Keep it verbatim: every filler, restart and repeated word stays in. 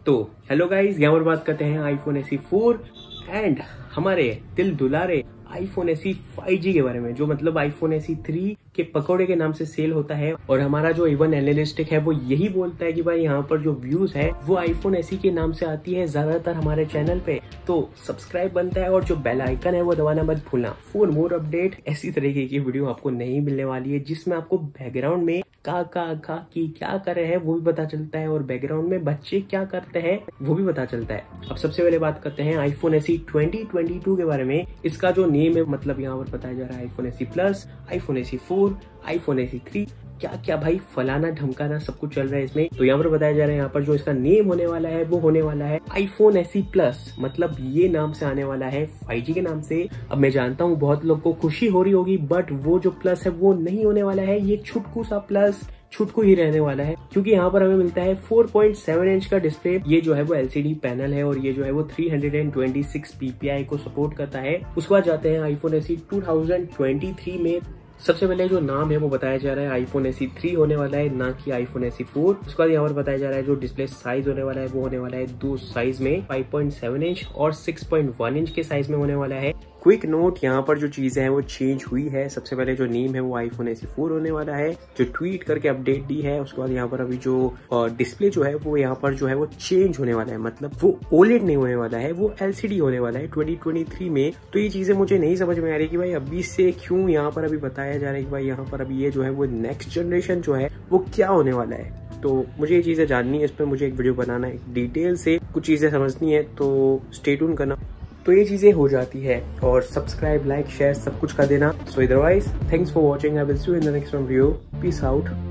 तो hello guys, यहाँ पर बात करते हैं iPhone S E four and हमारे दिल दुलारे iPhone S E five G के बारे में, जो मतलब आईफोन एस ई थ्री के पकौड़े के नाम से सेल होता है। और हमारा जो इवन एनालिस्टिक है वो यही बोलता है कि भाई यहाँ पर जो व्यूज है वो आईफोन एस ई के नाम से आती है ज्यादातर हमारे चैनल पे। तो सब्सक्राइब बनता है और जो बेल आइकन है वो दबाना मत भूलना फॉर मोर अपडेट। ऐसी तरीके की वीडियो आपको नहीं मिलने वाली है जिसमें आपको बैकग्राउंड में का का का की क्या कर रहे हैं वो भी पता चलता है और बैकग्राउंड में बच्चे क्या करते हैं वो भी पता चलता है। अब सबसे पहले बात करते हैं iPhone S E twenty twenty two के बारे में। इसका जो नेम है मतलब यहाँ पर बताया जा रहा है iPhone S E plus, iPhone S E four, iPhone S E three, क्या क्या भाई फलाना ढमकाना सब कुछ चल रहा है इसमें। तो यहाँ पर बताया जा रहा है यहाँ पर जो इसका नेम होने वाला है वो होने वाला है आईफोन एस ई प्लस, मतलब ये नाम से आने वाला है फाइव जी के नाम से। अब मैं जानता हूँ बहुत लोग को खुशी हो रही होगी, बट वो जो प्लस है वो नहीं होने वाला है, ये छुटकू सा प्लस छुटकू ही रहने वाला है, क्योंकि यहाँ पर हमें मिलता है फोर पॉइंट सेवन इंच का डिस्प्ले। ये जो है वो एलसीडी पैनल है और ये जो है वो थ्री ट्वेंटी सिक्स पीपीआई को सपोर्ट करता है। उसके बाद जाते हैं iPhone S E two thousand twenty three में। सबसे पहले जो नाम है वो बताया जा रहा है आईफोन एस ई थ्री होने वाला है, ना कि आईफोन एस ई फोर। उसके बाद यहाँ पर बताया जा रहा है जो डिस्प्ले साइज होने वाला है वो होने वाला है दो साइज में, फाइव पॉइंट सेवन इंच और सिक्स पॉइंट वन इंच के साइज में होने वाला है। क्विक नोट, यहाँ पर जो चीजें हैं वो चेंज हुई है। सबसे पहले जो नेम है वो आईफोन एस ई फोर होने वाला है, जो ट्वीट करके अपडेट दी है। उसके बाद यहाँ पर अभी जो डिस्प्ले जो है वो यहाँ पर जो है वो चेंज होने वाला है, मतलब वो ओलेड नहीं होने वाला है, वो एलसीडी होने वाला है ट्वेंटी ट्वेंटी थ्री में। तो ये चीजें मुझे नहीं समझ में आ रही कि भाई अभी से क्यों यहाँ पर अभी बताया जा रहा है कि भाई यहाँ पर अभी ये जो है वो नेक्स्ट जनरेशन जो है वो क्या होने वाला है। तो मुझे ये चीजें जाननी है, इस पर मुझे एक वीडियो बनाना है, डिटेल से कुछ चीजें समझनी है, तो स्टे ट्यून करना। तो ये चीजें हो जाती है और सब्सक्राइब, लाइक, शेयर सब कुछ कर देना। So otherwise thanks for watching, I will see you in the next video. Peace out.